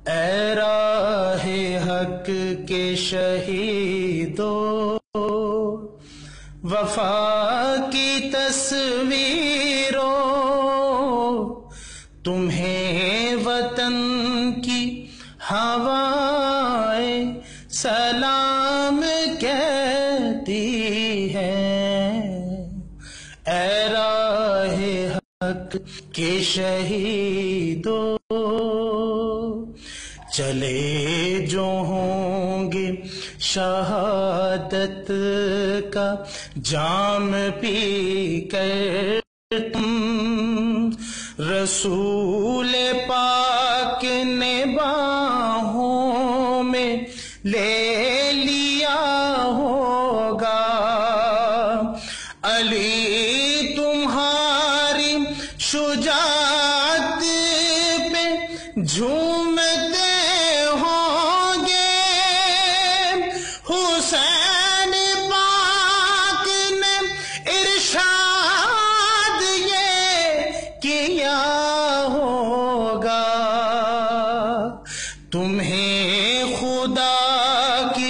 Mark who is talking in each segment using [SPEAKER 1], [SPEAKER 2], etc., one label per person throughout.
[SPEAKER 1] اے راہ حق کے شہیدو، وفا کی تصویروں، تمہیں وطن کی ہوائیں سلام کہتی ہیں۔ اے راہ حق کے شہیدو، چلے جو ہوں گے شہادت کا جام پی کر تم، رسول پاک نے باہوں میں لے لیا ہوگا، علی تمہاری شجاعت پہ جھومتے ہوں گے، حسین پاک نے ارشاد یہ کیا ہوگا، تمہیں خدا کی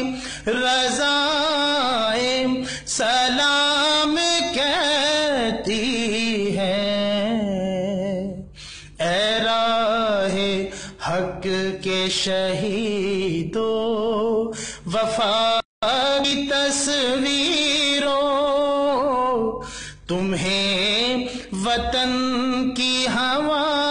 [SPEAKER 1] رضائیں سلام کہتی ہیں۔ اے راہ حق کے شہیدو، وفا کی تصویروں، تمہیں وطن کی ہوا